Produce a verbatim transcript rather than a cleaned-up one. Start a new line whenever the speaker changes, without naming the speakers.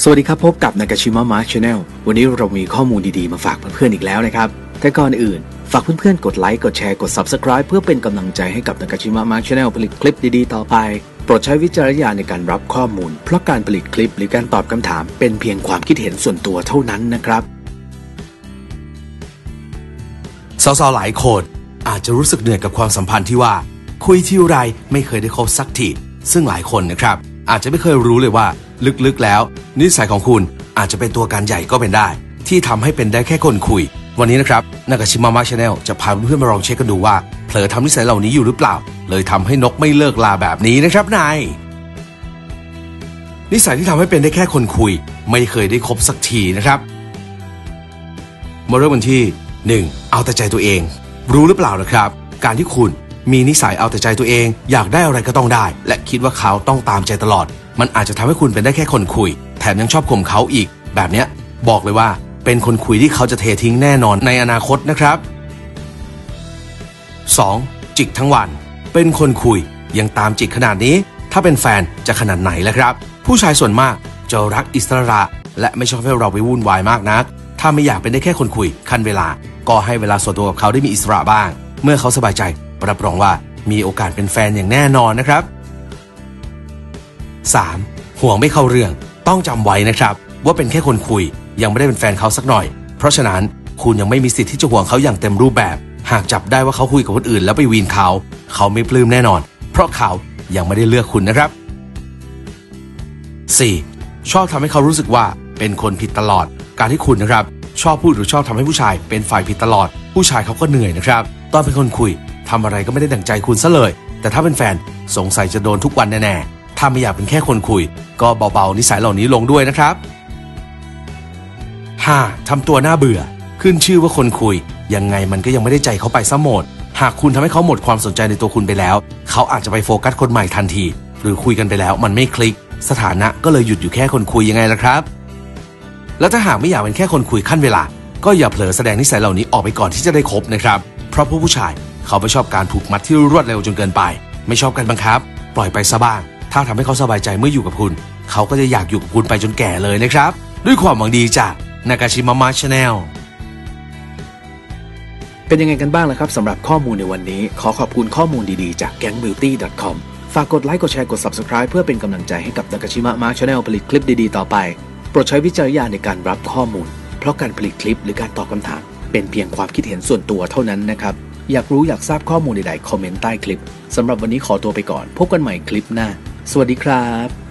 สวัสดีครับพบกับนากาชิมะมาร์ค Channel วันนี้เรามีข้อมูลดีๆมาฝากเพื่อนๆอีกแล้วนะครับแต่ก่อนอื่นฝากเพื่อนๆกดไลค์กดแชร์กด ซับสไครบ์ เพื่อเป็นกำลังใจให้กับนากาชิมะมาร์ค Channel ผลิตคลิปดีๆต่อไปโปรดใช้วิจารณญาณในการรับข้อมูลเพราะการผลิตคลิปหรือการตอบคำถามเป็นเพียงความคิดเห็นส่วนตัวเท่านั้นนะครับ
สาวๆหลายคนอาจจะรู้สึกเหนื่อยกับความสัมพันธ์ที่ว่าคุยทีไรไม่เคยได้คบสักทีซึ่งหลายคนนะครับอาจจะไม่เคยรู้เลยว่าลึกๆแล้วนิสัยของคุณอาจจะเป็นตัวการใหญ่ก็เป็นได้ที่ทำให้เป็นได้แค่คนคุยวันนี้นะครับนากาชิมะมาร์ค Channel จะพาเพื่อนๆมาลองเช็คกันดูว่าเผลอทำนิสัยเหล่านี้อยู่หรือเปล่าเลยทำให้นกไม่เลิกลาแบบนี้นะครับนายนิสัยที่ทำให้เป็นได้แค่คนคุยไม่เคยได้คบสักทีนะครับมาเริ่มกันที่หนึ่งเอาแต่ใจตัวเองรู้หรือเปล่านะครับการที่คุณมีนิสัยเอาแต่ใจตัวเองอยากได้อะไรก็ต้องได้และคิดว่าเขาต้องตามใจตลอดมันอาจจะทำให้คุณเป็นได้แค่คนคุยแถมยังชอบข่มเขาอีกแบบเนี้ยบอกเลยว่าเป็นคนคุยที่เขาจะเททิ้งแน่นอนในอนาคตนะครับ สอง จิกทั้งวันเป็นคนคุยยังตามจิกขนาดนี้ถ้าเป็นแฟนจะขนาดไหนล่ะครับผู้ชายส่วนมากจะรักอิสระและไม่ชอบให้เราไปวุ่นวายมากนักถ้าไม่อยากเป็นได้แค่คนคุยขั้นเวลาก็ให้เวลาส่วนตัวกับเขาได้มีอิสระบ้างเมื่อเขาสบายใจรับรองว่ามีโอกาสเป็นแฟนอย่างแน่นอนนะครับ สาม ห่วงไม่เข้าเรื่องต้องจำไว้นะครับว่าเป็นแค่คนคุยยังไม่ได้เป็นแฟนเขาสักหน่อยเพราะฉะนั้นคุณยังไม่มีสิทธิ์ที่จะห่วงเขาอย่างเต็มรูปแบบหากจับได้ว่าเขาคุยกับคนอื่นแล้วไปวีนเขาเขาไม่ปลื้มแน่นอนเพราะเขายังไม่ได้เลือกคุณนะครับ สี่ ชอบทำให้เขารู้สึกว่าเป็นคนผิดตลอดการที่คุณนะครับชอบพูดหรือชอบทำให้ผู้ชายเป็นฝ่ายผิดตลอดผู้ชายเขาก็เหนื่อยนะครับตอนเป็นคนคุยทำอะไรก็ไม่ได้ดั่งใจคุณซะเลยแต่ถ้าเป็นแฟนสงสัยจะโดนทุกวันแน่ๆถ้าไม่อยากเป็นแค่คนคุยก็เบาๆนิสัยเหล่านี้ลงด้วยนะครับ ห้า ทำตัวน่าเบื่อขึ้นชื่อว่าคนคุยยังไงมันก็ยังไม่ได้ใจเขาไปซะหมดหากคุณทำให้เขาหมดความสนใจในตัวคุณไปแล้วเขาอาจจะไปโฟกัสคนใหม่ทันทีหรือคุยกันไปแล้วมันไม่คลิกสถานะก็เลยหยุดอยู่แค่คนคุยยังไงล่ะครับแล้วถ้าหากไม่อยากเป็นแค่คนคุยขั้นเวลาก็อย่าเผลอแสดงนิสัยเหล่านี้ออกไปก่อนที่จะได้คบนะครับเพราะผู้ผู้ชายเขาไม่ชอบการผูกมัดที่รวดเร็วจนเกินไปไม่ชอบการบังคับปล่อยไปซะบ้างถ้าทำให้เขาสบายใจเมื่ออยู่กับคุณเขาก็จะอยากอยู่กับคุณไปจนแก่เลยนะครับด้วยความหวังดีจากนากาชิมะมาร์ค Channel
เป็นยังไงกันบ้างล่ะครับสำหรับข้อมูลในวันนี้ขอขอบคุณข้อมูลดีๆจาก แก๊งบิวตี้ ดอท คอม ฝากกดไลค์กดแชร์กด ซับสไครบ์ เพื่อเป็นกำลังใจให้กับนากาชิมะมาร์ค Channel ผลิตคลิปดีๆต่อไปโปรดใช้วิจารณญาณในการรับข้อมูลเพราะการผลิตคลิปหรือการตอบคำถามเป็นเพียงความคิดเห็นส่วนตัวเท่านั้นนะครับอยากรู้อยากทราบข้อมูลใดๆคอมเมนต์ใต้คลิปสำหรับวันนี้ขอตัวไปก่อนพบกันใหม่คลิปหน้าสวัสดีครับ